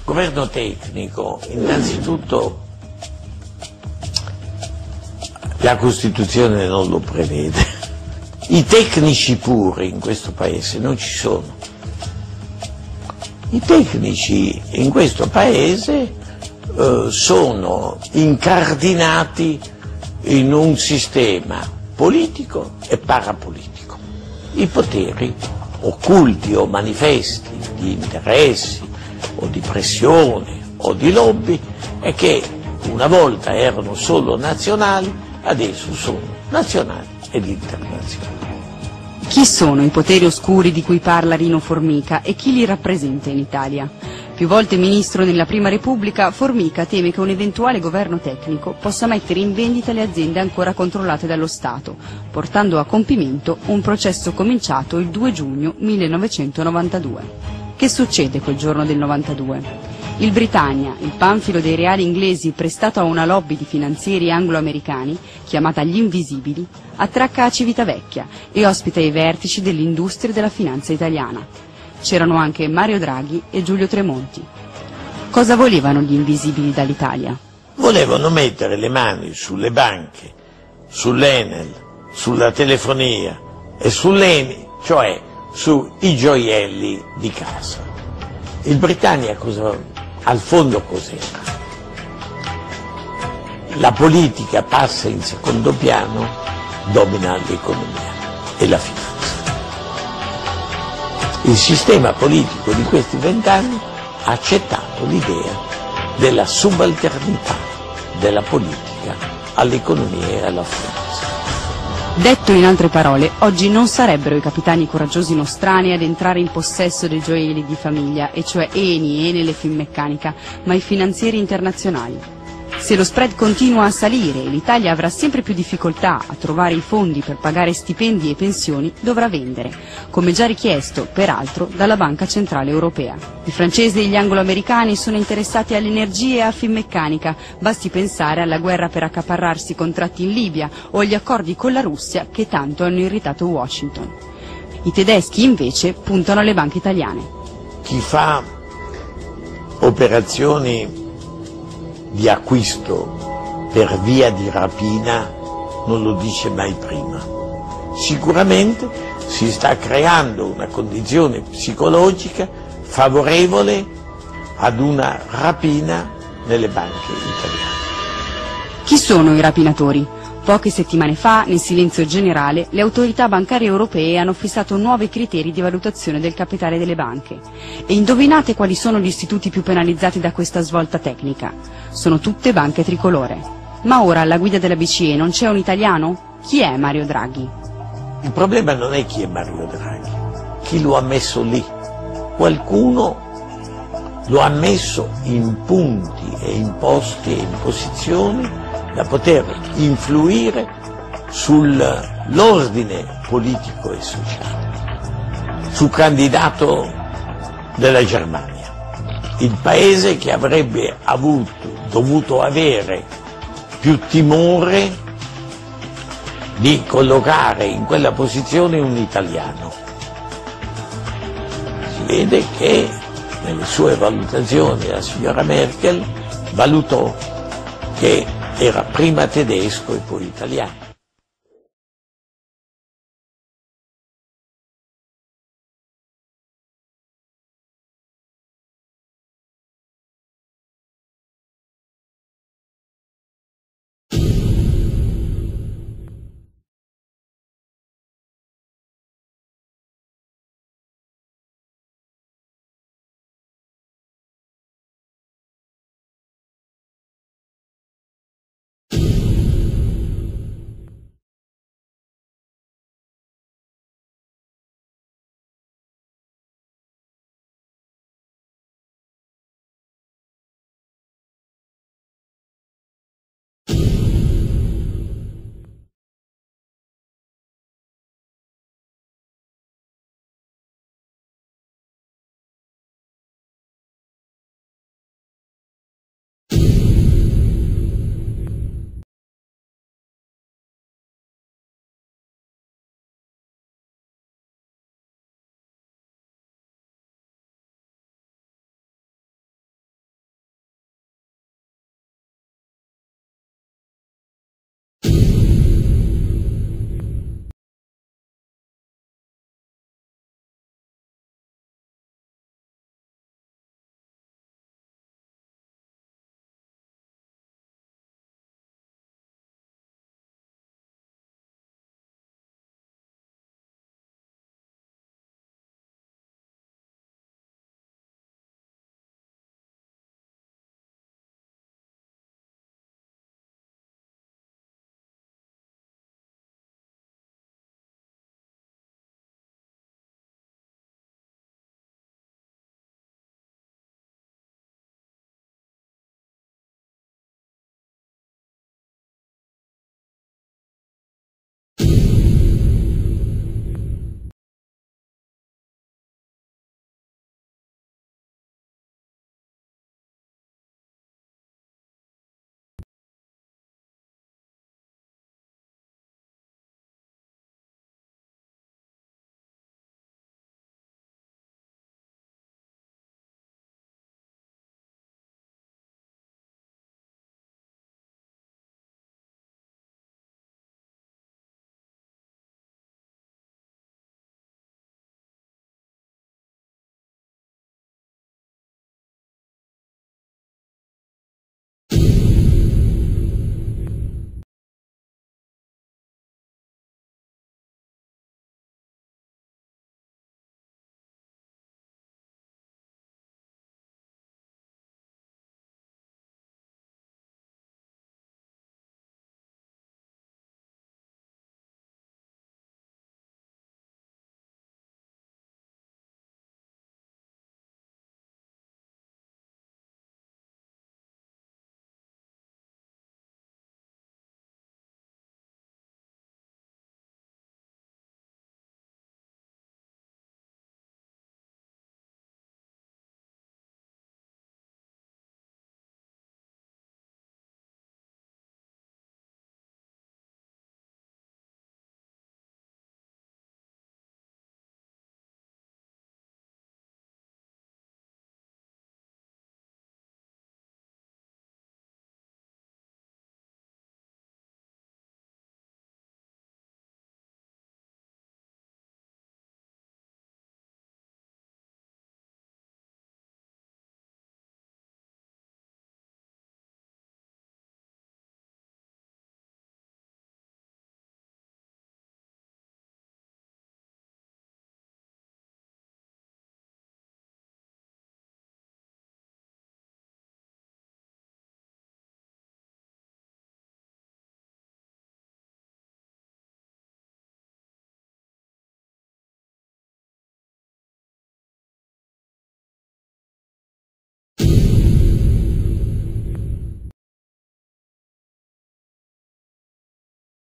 Governo tecnico, innanzitutto la Costituzione non lo prevede. I tecnici puri in questo paese non ci sono. I tecnici in questo paese sono incardinati in un sistema politico e parapolitico. I poteri occulti o manifesti di interessi o di pressione o di lobby e che una volta erano solo nazionali, adesso sono nazionali ed internazionali. Chi sono i poteri oscuri di cui parla Rino Formica e chi li rappresenta in Italia? Più volte ministro nella Prima Repubblica, Formica teme che un eventuale governo tecnico possa mettere in vendita le aziende ancora controllate dallo Stato, portando a compimento un processo cominciato il 2 giugno 1992. Che succede quel giorno del 92? Il Britannia, il panfilo dei reali inglesi prestato a una lobby di finanzieri anglo-americani, chiamata gli Invisibili, attracca a Civitavecchia e ospita i vertici dell'industria e della finanza italiana. C'erano anche Mario Draghi e Giulio Tremonti. Cosa volevano gli Invisibili dall'Italia? Volevano mettere le mani sulle banche, sull'Enel, sulla telefonia e sull'Eni, cioè sui gioielli di casa. Il Britannia al fondo cos'era? La politica passa in secondo piano, domina l'economia e la finanza. Il sistema politico di questi 20 anni ha accettato l'idea della subalternità della politica all'economia e alla finanza. Detto in altre parole, oggi non sarebbero i capitani coraggiosi nostrani ad entrare in possesso dei gioielli di famiglia, e cioè Eni, Enel e Finmeccanica, ma i finanzieri internazionali. Se lo spread continua a salire e l'Italia avrà sempre più difficoltà a trovare i fondi per pagare stipendi e pensioni, dovrà vendere, come già richiesto, peraltro, dalla Banca Centrale Europea. I francesi e gli anglo-americani sono interessati all'energia e a Finmeccanica, basti pensare alla guerra per accaparrarsi i contratti in Libia o agli accordi con la Russia che tanto hanno irritato Washington. I tedeschi, invece, puntano alle banche italiane. Chi fa operazioni di acquisto per via di rapina non lo dice mai prima. Sicuramente si sta creando una condizione psicologica favorevole ad una rapina nelle banche italiane. Chi sono i rapinatori? Poche settimane fa, nel silenzio generale, le autorità bancarie europee hanno fissato nuovi criteri di valutazione del capitale delle banche. E indovinate quali sono gli istituti più penalizzati da questa svolta tecnica? Sono tutte banche tricolore. Ma ora alla guida della BCE non c'è un italiano? Chi è Mario Draghi? Il problema non è chi è Mario Draghi, chi lo ha messo lì. Qualcuno lo ha messo in punti e in posti e in posizioni da poter influire sull'ordine politico e sociale, sul candidato della Germania, il paese che avrebbe dovuto avere più timore di collocare in quella posizione un italiano. Si vede che nelle sue valutazioni la signora Merkel valutò che era prima tedesco e poi italiano.